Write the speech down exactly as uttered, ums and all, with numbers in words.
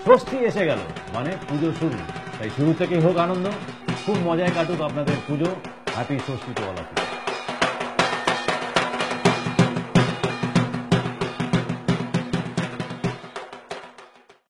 ষষ্ঠী এসে গেল মানে পুজো শুরু, তাই শুরু থেকেই হোক আনন্দ, খুব মজায় কাটুক আপনাদের Puja. Happy Shashthi to all of you.